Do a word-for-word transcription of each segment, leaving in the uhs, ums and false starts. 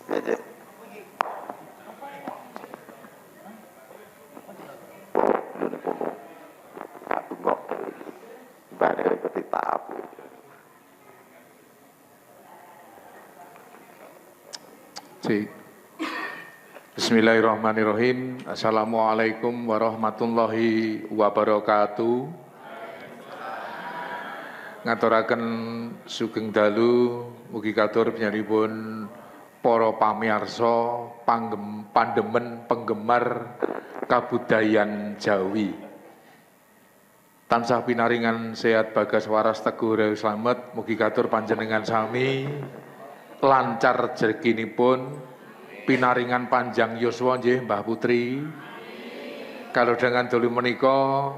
Nggih. Aku kok bare petita apa. Si. Bismillahirrahmanirrahim. Assalamualaikum warahmatullahi wabarakatuh. Ngaturaken sugeng dalu mugi katur panjenenganipun para pamirsa panggem pandemen penggemar kabudayan Jawi. Tansah pinaringan sehat bagas waras teguh raos slamet mugi katur panjenengan sami lancar rezekinipun. Pinaringan panjang yuswa nggih Mbah Putri. Kalau dengan dulu menika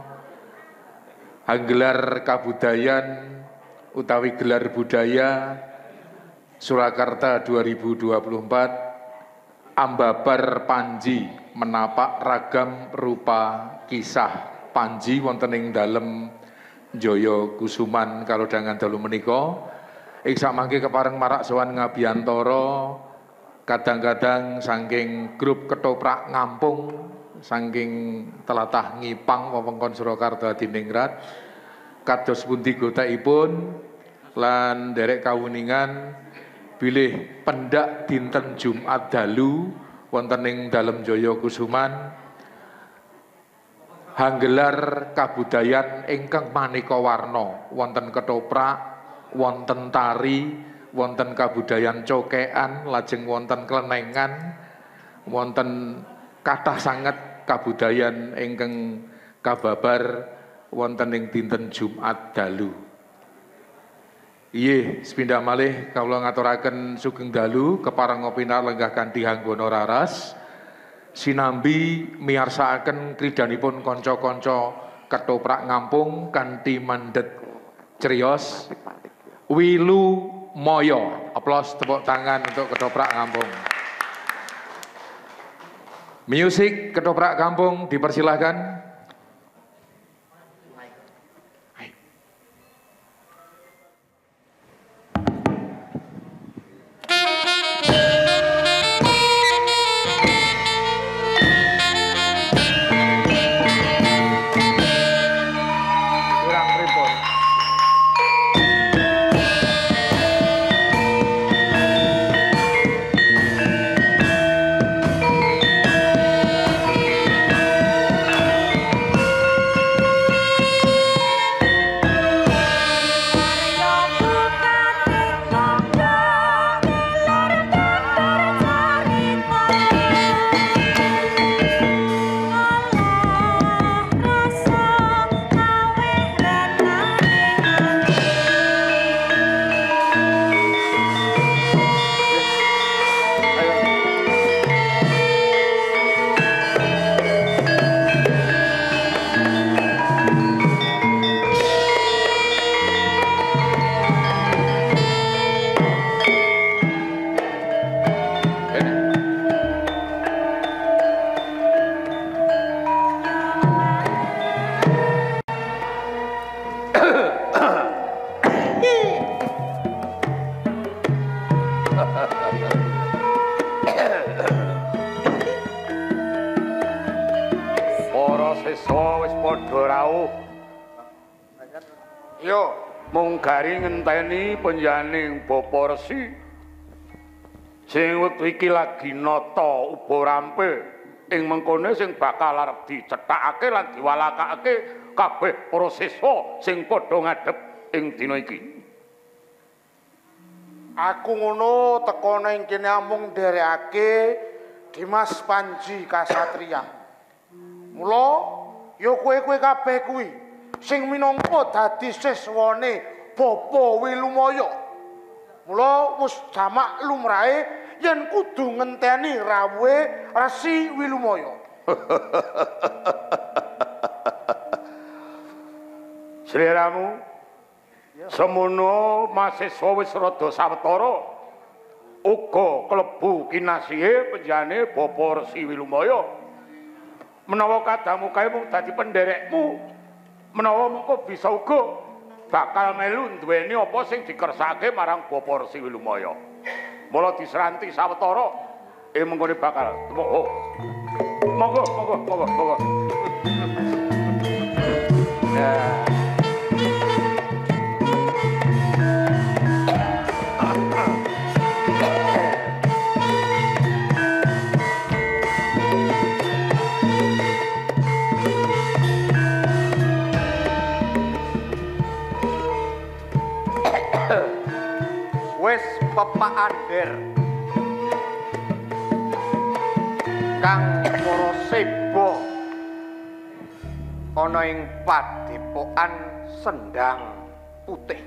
gelar kabudayan utawi gelar budaya Surakarta dua ribu dua puluh empat ambabar Panji menapak ragam rupa kisah Panji wonten ing dalem Jaya Kusuman. Kalau dengan dulu menika iksa mangke kepareng marak sowan ngabiyantara kadang-kadang saking grup ketoprak ngampung saking telatah ngipang wewengkon Surakarta Diningrat kados pundi gotekipun lan derek kawuningan bilih pendak dinten Jumat dalu wonten ing dalem Jaya Kusuman hanggelar kabudayan ingkang maneka warna wonten ketoprak wonten tari wonten kabudayan cokean, lajeng wonten klenengan, wonten kathah sanget kabudayan ingkang kababar wonten ing dinten Jumat dalu. Iye, sepindah malih kawula ngaturaken sugeng dalu kepareng ngopinar lenggah kanthi hanggana raras sinambi miyarsakaken kridanipun kanca-kanca ketoprak ngampung kanthi mandhet criyos Wilu Moyo. Aplaus tepuk tangan untuk ketoprak kampung. Musik ketoprak kampung dipersilahkan. Ngenteni penjaning Bapa Resi sing wektu iki lagi nata uba rampe ing mengkone sing bakal arep dicethakake lan diwalakake kabeh para siswa sing padha ngadhep ing dina iki. Aku ngono teko ning kene amung nderekake Dimas Panji Kasatria. Mula ya kowe-kowe kabeh kuwi sing minangka dadi siswane Bapa Wilumaya. Mula wis jamak lumrahe yen kudu ngenteni rawuhe Resi Wilumaya. Sliramu semono mahasiswa wis rada sawetara uga klebu kinasihe penjane Bapa Resi Wilumaya. Menawa kadangmu kae mung dadi penderekmu, menawa mengko bisa uga bakal melu duweni apa sing dikersake marang Bapa Resi Wilumaya. Mula diseranti sawetara ing mengkone bakal oh. Monggo, monggo, monggo, monggo. Ya. Wis pepak ander kang para seba ana ing padepokan Sendang Putih.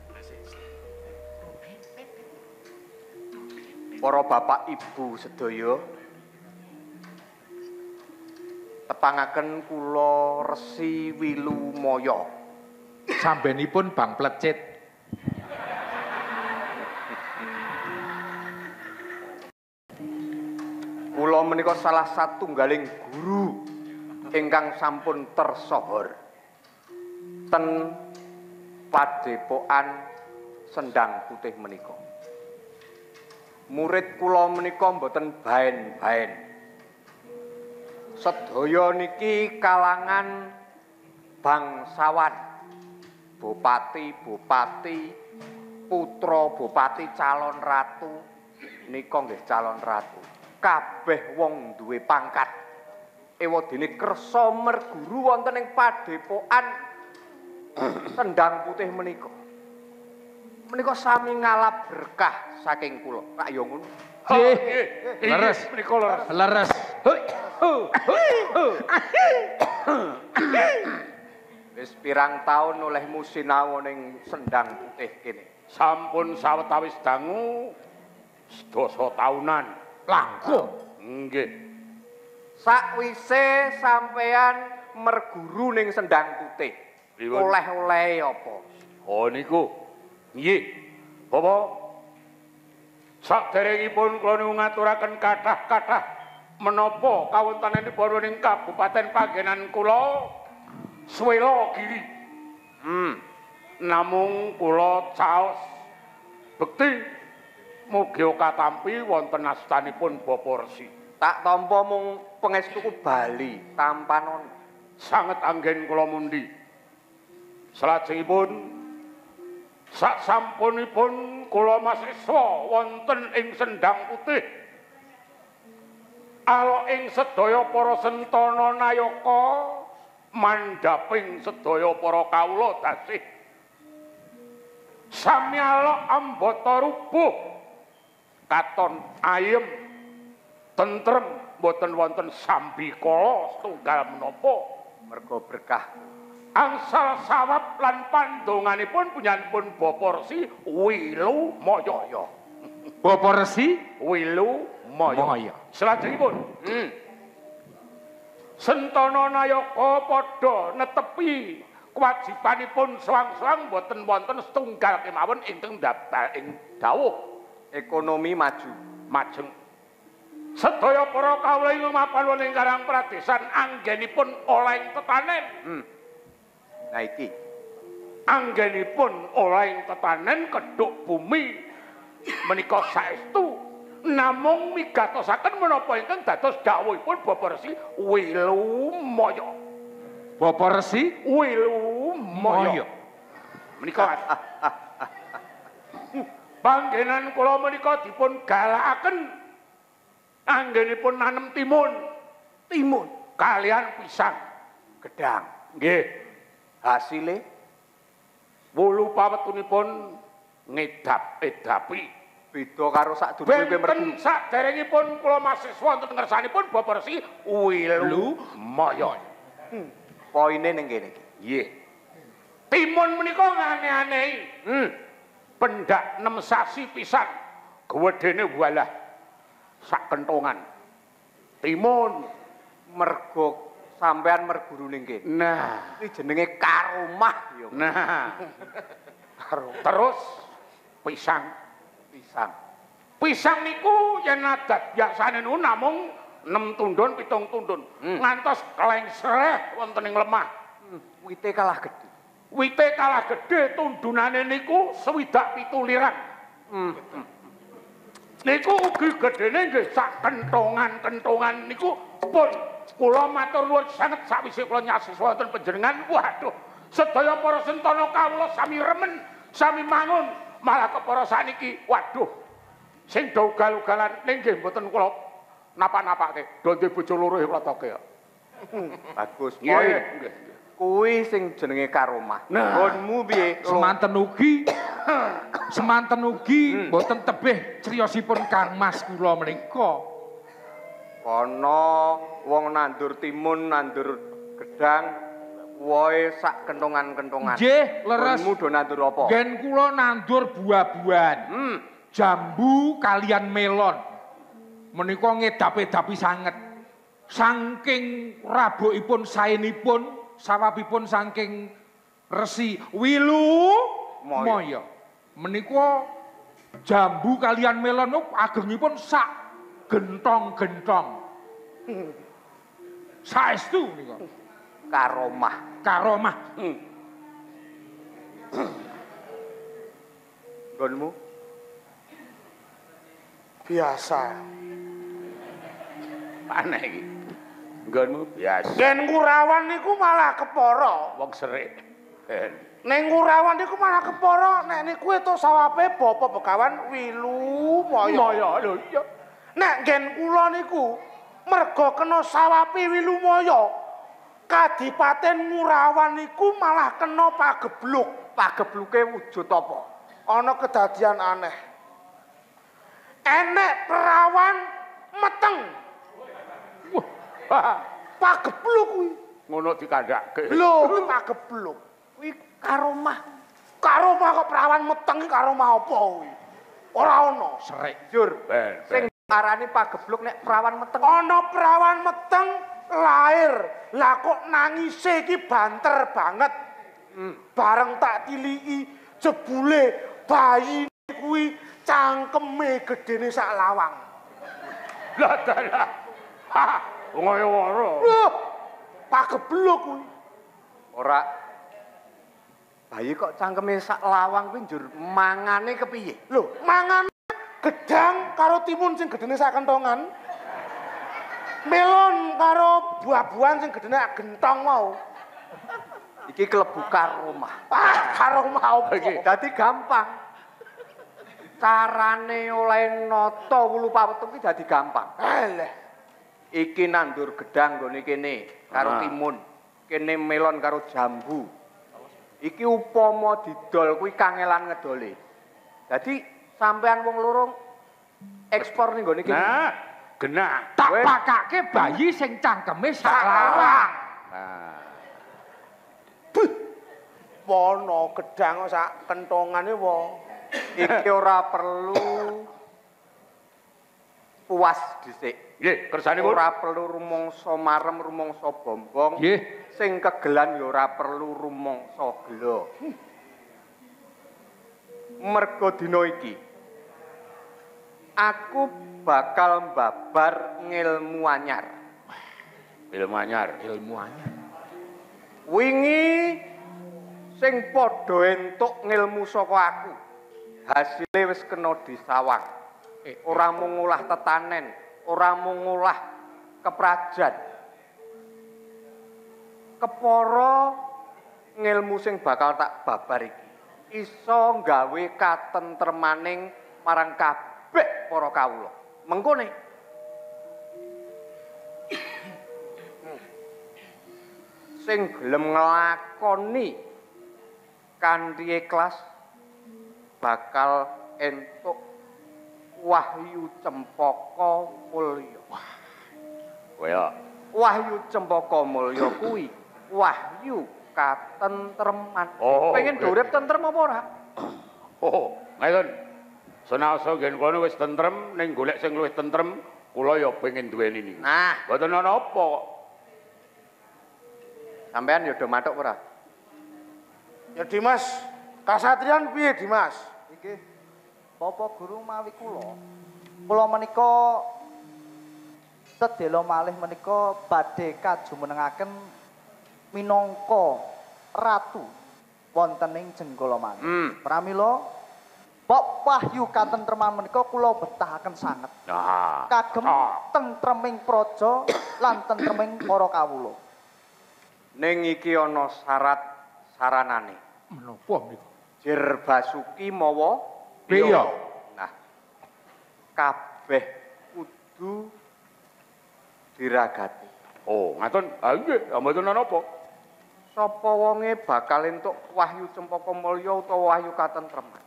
Para bapak ibu sedaya tepangaken kula Resi Wilumaya. Sambenipun Bang Plecit. Kula menika salah satunggaling guru ingkang sampun tersohor ten padepokan Sendang Putih menika. Murid kula menika mboten baen-baen. Sedaya niki kalangan bangsawan, bupati-bupati, putra bupati calon ratu nika nggih calon ratu. Kabeh wong duwe pangkat ewadene kersa merguru wonten ing padepokan Sendang Putih menika. Menika sami ngalap berkah saking kula. Pak ya ngono. Nggih. Leres menika leres. Leres. Wis pirang taun olehmu sinau ning Sendang Putih kene? Sampun sawetawis dangu sedasa taunan. Langkung. Nggih. Sakwise sampean merguru ning Sendang Putih, oleh-oleh apa? Oh niku. Nggih. Bapak saderengipun kula niku ngaturaken kathah-kathah menapa kawontenanipun ing Kabupaten Panggenan kula Swela Giri. Hmm. Namung kula caos bekti mugi katampi wonten astanipun Bapa Resi. Tak tampa mung pangestuku bali tampanon. Sanget anggen kula mundi. Salajengipun sak sampunipun kula mahasiswa wonten ing Sendang Putih. Ala ing sedaya para sentana nayaka mandhaping sedaya para kawula dasih. Sami ala ambata rubuh katon ayem tentrem boten wonten sambikala setunggal menapa merga berkah angsal sawab lan pandonganipun punyanipun Bapa Resi Wilumaya. Bapa Resi Wilumaya. Salajengipun hmm. Sentana Nayaka padha netepi kewajibanipun soang-soang boten wonten setunggal kemawon ingkang daftar ing dawuh ekonomi maju majeng. Sedaya para kawula ing mapan wonten Karang Pradesan anggenipun oleh tetanen. Hmm. Nah iki anggenipun oleh tetanen keduk bumi menika saestu namung migatosaken menapa ingkang dados dawuhipun Bapa Resi Wilumaya. Bapa Resi Wilumaya. Menika panggenan kula menika dipun galakaken anggenipun nanem timun. timun Kalian pisang gedang. Nggih. Hasile wulu pawetunipun ngedap-edapi. Beda karo sadurunge kowe mergu. Benten saderengipun kula mahasiswa wonten ngersanipun Bapa Resi Wilumaya. Hmm. Poine ning kene iki. Nggih. Timun menika ngane-anehi. Hmm. Pendak enam sasi pisan. Gedene walah sak kentongan. Timun mergo sampean merguru ning kene. Nah, iki jenenge karomah ya. Nah. Terus pisang, pisang. Pisang niku yen adat biasane niku namung enam tundun, pitung tundun. Hmm. Ngantos klengsreh wonten ing lemah. Hmm. Wite kalah gedhe. Wite kalah gedhe, tundunane niku swidak pitu lirang. Hmm. Niku ugi gedene nggih sak kentongan-kentongan niku pun kula matur nuwun sanget sawise kula nyasis wonten panjenengan. Waduh, sedaya para sentana kawula sami remen, sami mangun, malah kepara saniki waduh sing do ugal-ugalan ning nggih mboten kula napa-napake. Do ndek bojo loro kula toke. Bagus. Nggih, nggih. Kuwi sing jenenge karomah. Nggonmu piye? Semanten ugi semanten ugi mboten tebih criyosipun Kang Mas kula menika. Ana wong nandur timun, nandur gedang, wohe sak kentongan-kentongan. Nggih, leres. Nggonmu do nandur apa? Gen kula nandur buah-buahan. Hmm. Jambu kalian melon. Menika ngedap-edapi sanget. Saking rabukipun saenipun sawabipun saking resi wilu moyo. Menika jambu kalian melon agengipun sak gentong-gentong. Saestu menika. Karomah. Karomah. Hmm. Nggonmu? Biasa. Aneh iki. Nggonmu biasa. Gen Kurawan niku malah kepara. Wong serik. Ning Kurawan niku malah kepara nek niku etuk sawape Bapak Begawan Wilu Moyo. Moyo lho iya. Nek gen kula niku merga kena sawape Wilu Moyo. Kadipaten Kurawan niku malah kena pagebluk. Pagebluke wujud apa? Ana kedadian aneh. Enek perawan meteng. Wah, pagebluk kuwi. ngono dikandhake. Lho, kuwi pagebluk. Kuwi karomah. Karomah kok perawan meteng iki karomah apa kuwi? Ora ana. Serik. Jur. Ben, Sing arane pagebluk nek perawan meteng. Ana perawan meteng lahir. Lah kok nangise iki banter banget. Hmm. Bareng tak tiliki jebule bayi kuwi cangkeme gedene sak lawang. Lah dalah. Ha, ngoyo waro. Loh, pagebluk kuwi. Ora bayi kok cangkeme sak lawang kuwi njur mangane kepiye? Lho, mangan gedang karo timun sing gedene sak kentongan. Melon karo buah-buahan sing gedene gentong mau. Iki klebu karomah. Ah, karomah apa iki? Dadi gampang. Carane oleh nata wulu pawetu ki dadi gampang. Alah. Iki nandur gedang nggone kene karo Ah. timun. Kene melon karo jambu. Iki upama didol kuwi kangelan ngedole. Dadi sampean wong loro ekspor ning nggone kene. Nah, genah. Tak Wes. pakake bayi sing cangkeme sak lawang. Nah, Wono gedang kok sak kentongane wong. Iki ora perlu puas dhisik. nggih, kersanipun. Ora perlu rumangsa marem, rumangsa bombong. Nggih. Sing kegelan ya ora perlu rumangsa gelo. Merga dina iki aku bakal mbabar ngilmu anyar. Ilmu anyar. Ilmu anyar. Wingi sing padha entuk ngilmu saka aku. Hasile wis kena disawang. Ora mung ngolah tetanen, ora mung ngolah keprajan. Kepara ngilmu sing bakal tak babar iki iso nggawe katentremaning marang kabeh para kawula. Mengkone sing gelem nglakoni kanthi ikhlas bakal entuk wahyu cempaka mulya. Kaya Wahyu cempaka mulya kuwi wahyu katentreman. Oh, Pengen oke. urip tentrem apa ora? oh, ngaten. Senasa gen kono wis tentrem ning golek sing luwih tentrem, kula ya pengen duweni niku. Nah, Mboten ana apa kok. sampean ya do matuk ora? Ya Dimas, kasatriyan piye Dimas? Iki Bapak Guru mawi kula. Kula menika sedelo malih menika badhe kajumenengaken minangka ratu wonten ing Jenggala Malih. Hmm. Pramila Bok wahyu katentreman menika kula betahaken sanget. Nah, Kagem tentreming praja lan tentreming para kawula. Ning iki ana syarat saranane. Menapa menika? Jer Basuki mawa Beya. Nah, kabeh kudu diragati. oh, ngaten. Ah nggih, mboten napa. Sapa wonge bakal entuk wahyu cempaka mulya utawa wahyu katentreman.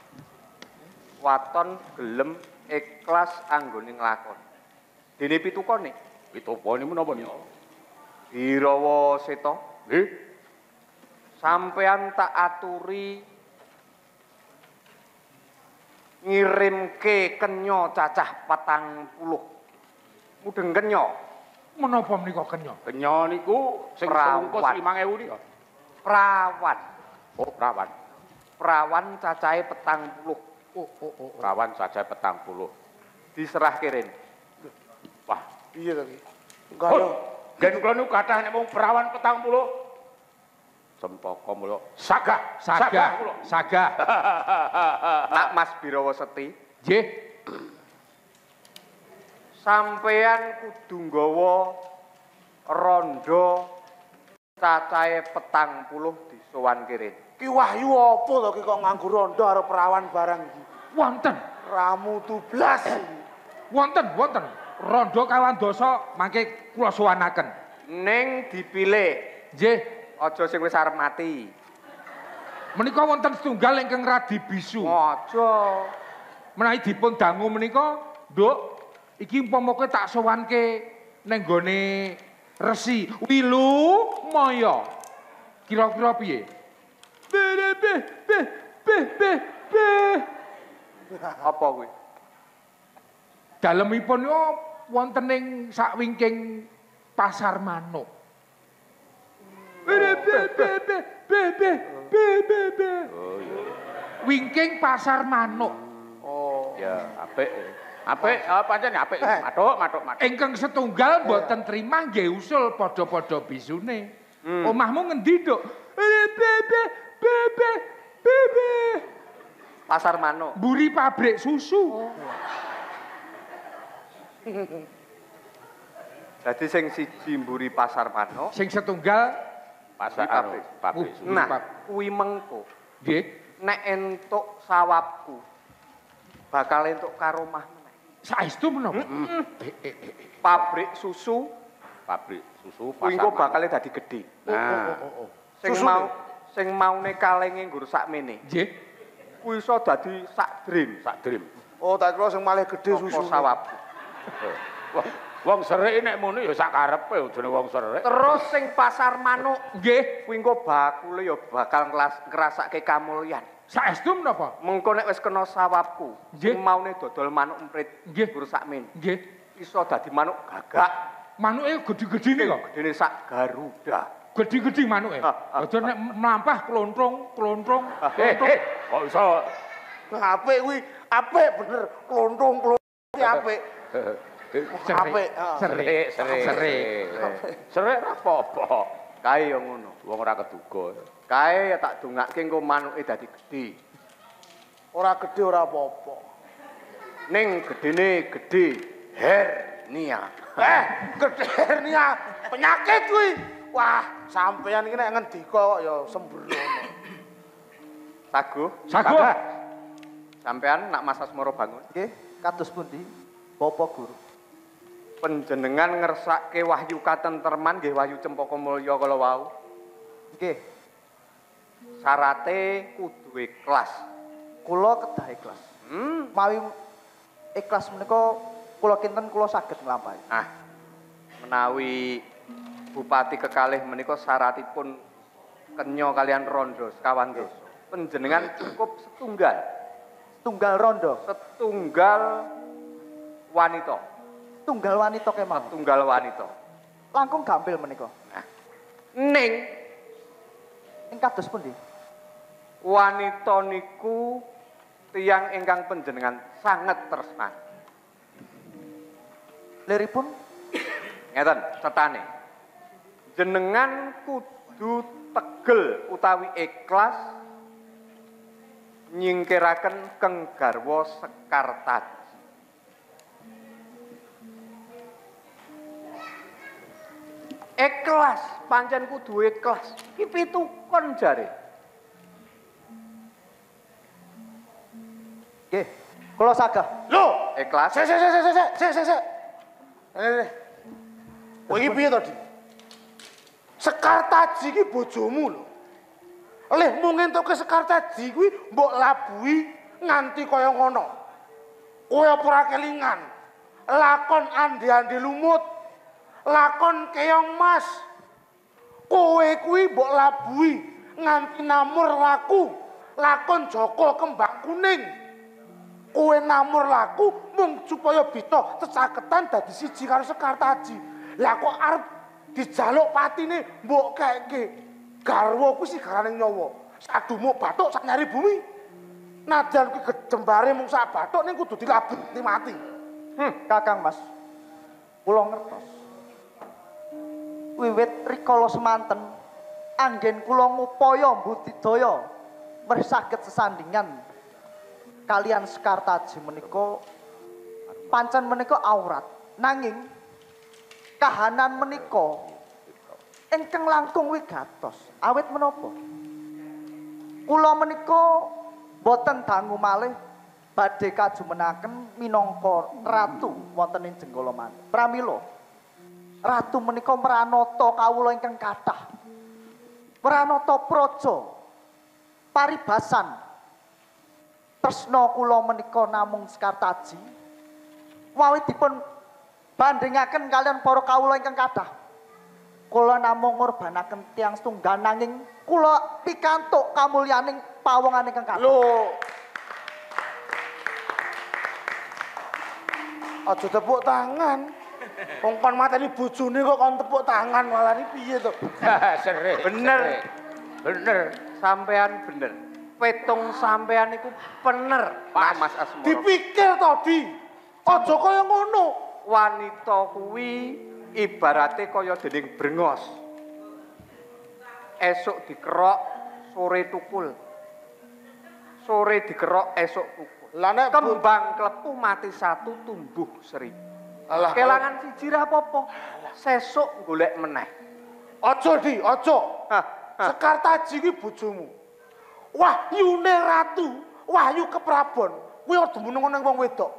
Waton gelem ikhlas anggone nglakon. Dene pitukane, Pitupane menapa niku? Birawa Seta, Nggih. sampean tak aturi ngirimke kenya cacah patang puluh. Mudeng kenya. Menapa menika kenya? Kenya niku sing Prawan. selungkus lima ewu nika. Prawan. Oh, prawan. Prawan cacahe petang puluh. Oh, oh, oh. Prawan saja petang puluh. Diserahke rene. Wah, Piye to iki? Enggak oh, yo. gen kula niku kathah nek mung prawan petang puluh. Cempaka mulya sagah, Sagah, kula. sagah. Nak Mas Birawa Seti, Nggih. sampean kudu nggawa randha cacahe petang puluh disowanke rene. Ki wahyu apa to ki kok nganggo rondo karo perawan barang iki? Wonten. Ramu tublas iki. Wonten, wonten. Randha kawan dosa mangke kula suwanaken. Ning dipilih, Nggih. aja sing wis arep mati. Menika wonten setunggal ingkang radi bisu. Aja. Menawi dipun dangu menika, Nduk, iki umpama kowe tak sowanke ning gone Resi Wilu Maya. Kira-kira piye? Be be be be be be. Apa kuwi? Dalemipun yo wonten ing sakwingking pasar manuk. Be be be be be be be be be. Oh iya. Wingking pasar manuk. Oh. Ya, apik. Apik, ah pancen apik. Matuk, matuk, matuk. Ingkang setunggal boten trima nggih usul padha-padha bisune. Hmm. Omahmu ngendi, Nduk? Be be be be be be. Pasar manuk. Mburi pabrik susu. Dadi sing siji mburi pasar manuk. Sing setunggal Pasar Di pabrik. pabrik. Uh. Nah, Pap- kuwi mengko. nggih. Nek entuk sawapku bakal entuk karo omah meneh. Saestu menapa? Pabrik susu Pabrik susu kuwi pasar. engko bakal dadi gedhe. Nah, Sing Susune. mau sing maune kalenge nggur sakmene. Nggih. Kuwi iso dadi sak dream. sak dream. Oh, tak kira sing malih gedhe Apa susu. sawapku. Wah, wong serik nek ngono ya sak karepe jenenge wong serik. Terus sing pasar manuk Nggih. kuwi engko bakule ya bakal nglas- ngrasake kamulyan. Saestu menapa? Mengko nek wis kena sawapku, Nggih. sing maune dodol manuk emprit Nggih. nggur sakmene. Nggih. Iso dadi manuk gagak. Manuke gedhi-gedhine kok. Gedene sak Garuda. Gedhi-gedhi manuke. Ah, ah, Aja nek mlampah klontrong, klontrong. Eh, eh, kok iso Apik kuwi, apik bener. Klonthong-klonthong ki apik. Apik. ah. serik, serik. Serik. Serik ora apa-apa. Kae ya ngono. Wong ora keduga. Kae ya tak dongake engko manuke dadi gedhe. Ora gedhe ora apa-apa. Ning gedene gedhe hernia. Eh, gedhe hernia penyakit kuwi. Wah, sampeyan iki nek ngendika kok ya sembrono. Saguh, Saguh. sampean nak Mas Asmara bangun. Nggih, kados pundi? Bapak Guru. Panjenengan ngersake wahyu katentreman nggih wahyu cempaka mulya kala wau. Nggih, Syarate kudu ikhlas. kula kedah ikhlas. Hmm. Mawi ikhlas menika kula kinten kula saged nglampahi. Ah. Menawi Bupati kekalih menika syaratipun kenya kalian rondo sekawan dosa. Panjenengan cukup setunggal, Tunggal rondo, setunggal wanita, tunggal wanita kemawon. tunggal wanita. Langkung gampil menika. Nah, ning Ing kados pundi? wanita niku tiyang ingkang panjenengan sanget tresnani. Liripun Ngeten cetane. Jenengan kudu tegel utawi ikhlas nyingkiraken Keng Garwa Sekartaji. Ikhlas, pancen kudu ikhlas. Iki pitukon jare. Nggih, kula sagah. Lho, Ikhlas. sik sik sik sik sik sik sik sik. Eh. Kowe iki piye to, Dik? Sekartaji iki bojomu lho. Leh mung entuke Sekartaji kuwi mbok labuhi nganti kaya ngono. Kowe apa ora kelingan? Lakon andi-andi lumut. Lakon keong mas. Kowe kuwi mbok labuhi nganti namur laku. Lakon Joko Kembang Kuning. Kowe namur laku mung supaya bisa cecaketan dadi siji karo Sekartaji. Lah kok arep dijaluk patine mbok keke garwa kuwi sigarane nyawa. Sadumuk bathuk sak nyari bumi. Nadyan kuwi gedembare mung sak bathuk ning kudu dilabet mati. Hmm, Kakang Mas. Kula ngertos. Wiwit rikala semanten anggen kula ngupaya mbudidaya merih saged sesandingan kalian Sekartaji menika pancen menika aurat nanging kahanan menika ingkang langkung wigatos awit menapa kula menika boten dangu malih badhe kajumenaken minangka ratu wonten ing Jenggala Manik pramila ratu menika mranata kawula ingkang kathah mranata praja paribasan tresna kula menika namung Sekartaji wawit dipun bandingaken kalian para kawula ingkang kathah kula namung ngorbanaken tiyang setunggal nanging kula pikantuk kamulyaning pawongan ingkang kathah Lho. Aja tepuk tangan. Wong kon mateni bojone kok kon tepuk tangan malah iki piye to? Sere. Bener. Bener, sampean bener. Petung sampean iku bener, Pak Mas Asmara. Dipikir to, Di. Aja kaya ngono. Wanita kuwi ibarate kaya dening brengos. Esuk dikerok, sore tukul. Sore dikerok, esuk tukul. Lah nek Kembang klepu mati satu, tumbuh seribu. Alah, kelangan siji ra apa-apa. Sesuk golek meneh. aja Di, aja. Hah, hah. Sekartaji kuwi bojomu. Wahyune ratu, wahyu keprabon. Kuwi ora dumunung ning wong wedok.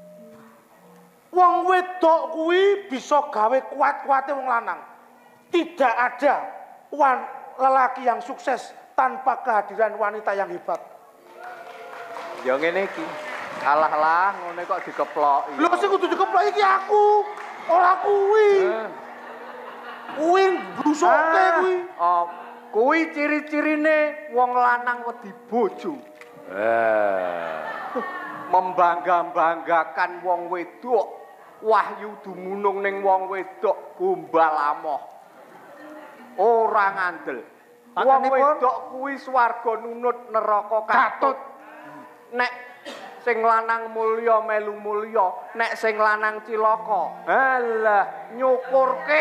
Wong wedok kuwi bisa gawe kuat-kuate wong lanang. Tidak ada wan lelaki yang sukses tanpa kehadiran wanita yang hebat. Ya ngene iki. Alah lah ngene kok dikeploki. Lho sing kudu dikeplok iki aku, ora kuwi. Eh. Kuwi blusoke kuwi. Oh, kuwi ciri-cirine wong lanang wedi bojo. Eh. Membangga-banggakan wong wedok. Wahyu dumunung ning wong wedok gombal amoh. Ora ngandel. Wong Pakanipun? wedok kuwi swarga nunut neraka katut. Nek sing lanang mulya melu mulya, nek sing lanang cilaka, alah nyukurke.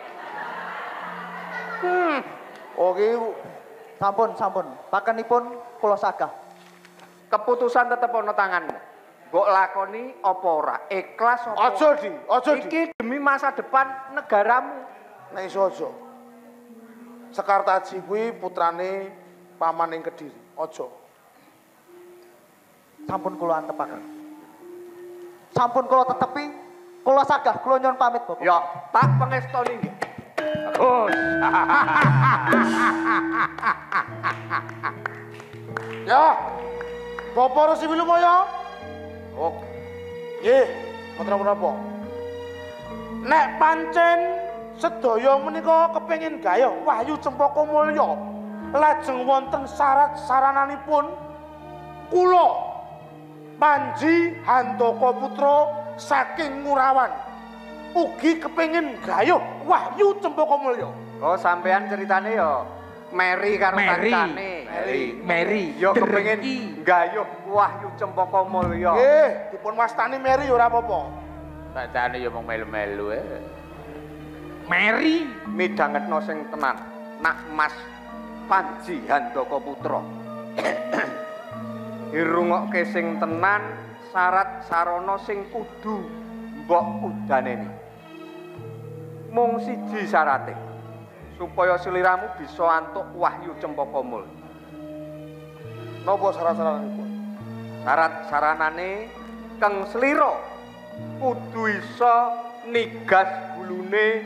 Hmm. Oke, sampun sampun pakanipun kula sagah Keputusan tetep ana tanganmu. Mbok lakoni apa ora? Ikhlas apa? aja Di, aja Di. Iki demi masa depan negaramu. Nek iso aja. Sekartaji kuwi putrane paman ing Kediri. Aja. sampun kula antepaken sampun kula tetepi kula sagah kula nyuwun pamit Bapak Ya, tak pangestoni nggih. Bagus. Ya. Bapak Resi Wilumaya. Oh, Nggih, putra menapa? Nek pancen sedaya menika kepengin gayuh Wahyu Cempaka Mulya, lajeng wonten syarat sarananipun kula Panji Handaka Putra saking Ngurawan ugi kepengin gayuh Wahyu Cempaka Mulya. oh sampean ceritane ya Mary karo Mary. kancane. Mary. Mary. Ya kepengin Drengki. gayuh Wahyu Cempaka Mulya. Nggih, dipun wastani Mary ora apa-apa. Bacane ya mung melu-melu ae. Mary. Midhangetno sing tenan. Nak Mas Panji Handaka Putra. dirungokke sing tenan, syarat sarana sing kudu mbok udaneni. Mung siji syarate, supaya sliramu bisa antuk wahyu cempaka mul. Napa syarat-syaratipun? Syarat saranane keng slira kudu isa nigas gulune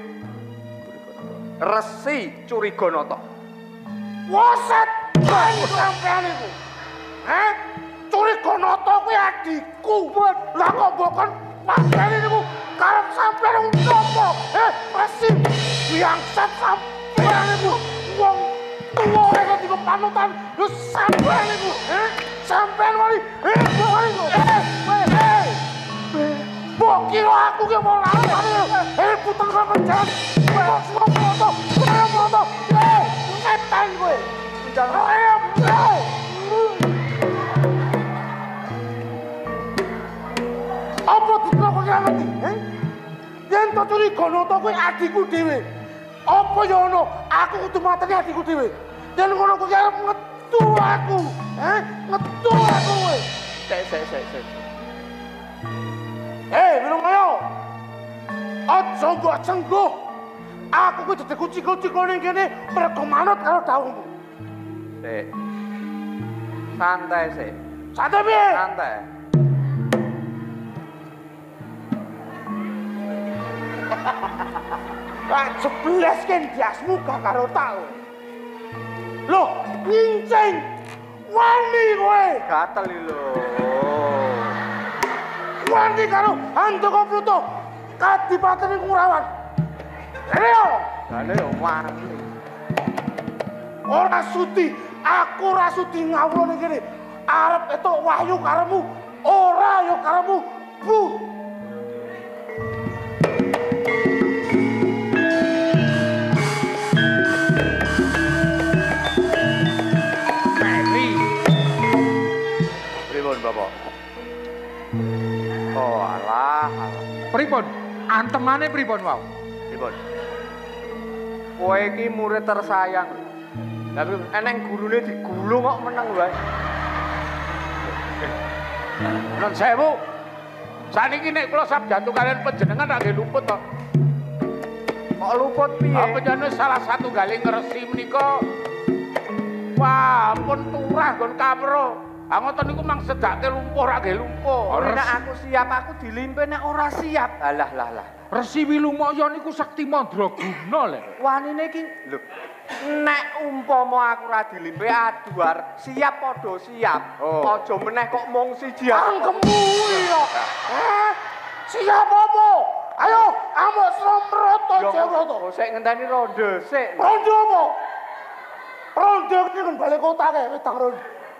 Resi Curiganata. Waset ban sampean iku. Heh? Curiganata kuwi adikku. Lah kok mbokon mateni niku karep sampean napa? Eh, Resi biangsat sampean iku wong tuwa kok digo panutan. Lho sampean iku, eh? Sampean wali, eh, wali kok. Eh, eh. Mbok kira aku ki mau larang. Eh, puter kok jalan. Mbok foto, foto. Eh, setan kowe. Jangan ayam. Apa dikira kok ngerti, eh? Yen to Curiganata kuwi adikku dhewe. Apa ya ono aku kudu mateni adikku dhewe. Yen ngono kuwi arep ngetu aku, eh? Ngetu aku kowe. Sik sik sik sik. Eh, Wilung ayo. Aja mbok cengguh. Aku kuwi dadi kucing-kucing ning kene mergo manut karo dawuhmu. Sik. Santai sik. Santai piye? Santai. Pak sebelas kan diasmu gak karo tau. Loh, ngincing. Wani kowe. Gatel lho. Wani karo Handaka Pluto. Kadipateni Kurawan. Ayo. Jane yo wani. Ora sudi, aku ora sudi ngawula ning kene. Arep etuk wahyu karemu, ora yo karemu. Bu. Pripun, Bapak? Oh, alah, alah. Pripun? Antemane pripun wae? Pripun? Kowe iki murid tersayang. Tapi eneng gurune digulung kok meneng wae. Nun sewu. Saniki nek kula sabjantu kalian panjenengan tak nggih luput to. Kok luput piye? Apa jane salah satu galing resi menika wah, pun turah nggon kamro. Ah ngoten niku mang sedake lumpuh ra nggih lumpuh. Ora nek aku siap aku dilimpe nek ora siap. Alah lah lah. Resi Wilumaya niku sakti mandraguna lho. Wanine iki lho. Nek umpama aku ora dilimpe aduar, siap padha siap. Oh. Aja meneh kok mung siji Angkemu ya. Eh, siap apa? Ayo, amuk Sromroto Jawata. Oh, sik ngenteni ronde sik. Ronde apa? Ronde iki kan balik kota kae wedang ronde.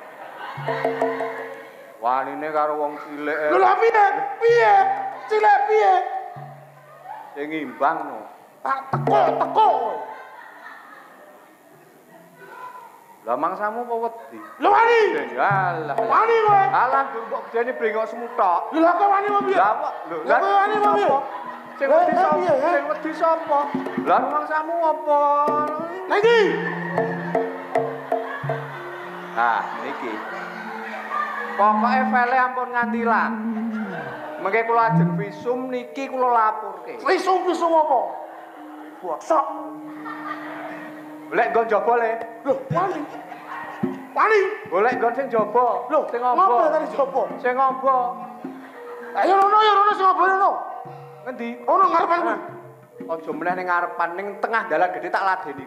Wanine karo wong cilik. Lho lha piye? Piye? Cilik piye? Sing imbang no. Tak teko, teko. Lah mangsamu apa wedi? Lho wani. Alah. Wani kowe. Alah gur kok gedene brengok semutok. Lho lha kowe wani apa piye? Lah kok lho Lah kowe wani apa piye? Sing wedi Lah, sapa? piye, eh? Sing wedi sapa? Lah mangsamu apa? Lah iki. Nah, niki. Pokoke file ampun nganti lah. Mengke kula ajeng visum niki kula lapurke. Visum-visum apa? Sok. Golek nggon jaba le. Lho, wani. Wani. Golek nggon sing jaba. Lho, sing ngopo ngombo. tadi jopo? Sing ngombo. Ayo rono ya rono sing ngopo rono. Ngendi? Ono ngarepan kuwi. Aja meneh ning ngarepan ning tengah dalan gedhe tak ladeni.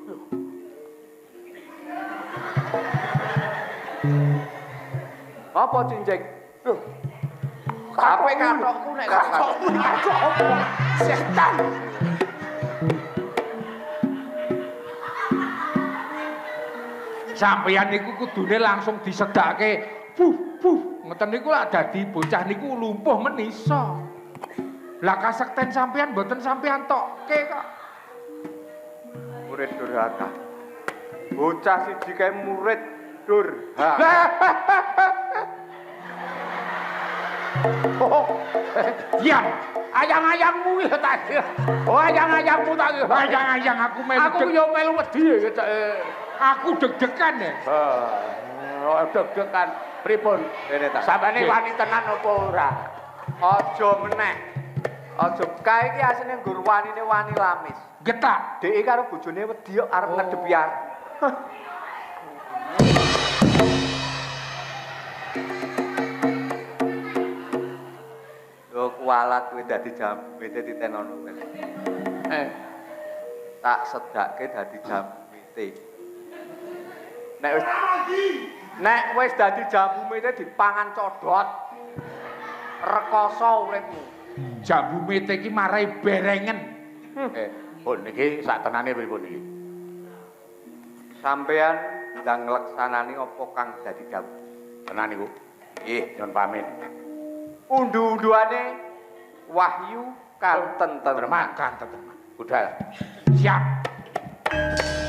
Apa cincing? Lho. Kape katokku nek katok. Katok apa? Setan. Sampeyan niku kudune langsung disedake. Buh, buh. Ngoten niku lak dadi bocah niku lumpuh menisa. Lah kasekten sampeyan mboten sampeyan tokke kok. Murid durhaka. Bocah siji kae murid durhaka. Oh, diam. Ayang-ayangmu ya tak. Oh, ayang-ayangmu tak. Ayang-ayang aku melu. Aku yo melu wedi ya. Aku deg-degan ya. Oh, deg-degan. Pripun? Rene ta. Sampeyan wani tenan apa ora? Aja meneh. Aja kae iki asline nggur wanine wani lamis. Getak. Dheke karo bojone wedi kok arep ngedepi arep. Yo kualat kuwi dadi jambete ditenono. Eh, tak sedake dadi jambete. Nek wis Nek wis dadi jambu mete dipangan codot. Rekoso uripmu. Jambu mete iki marai berengen. eh, pun niki sak tenane pripun iki? Sampean ndang ngleksanani apa kang dadi jambu? Tenan niku. Nggih, Nyun pamit. undu-unduane wahyu kan tenteman. Termakan teman. Budal. Siap.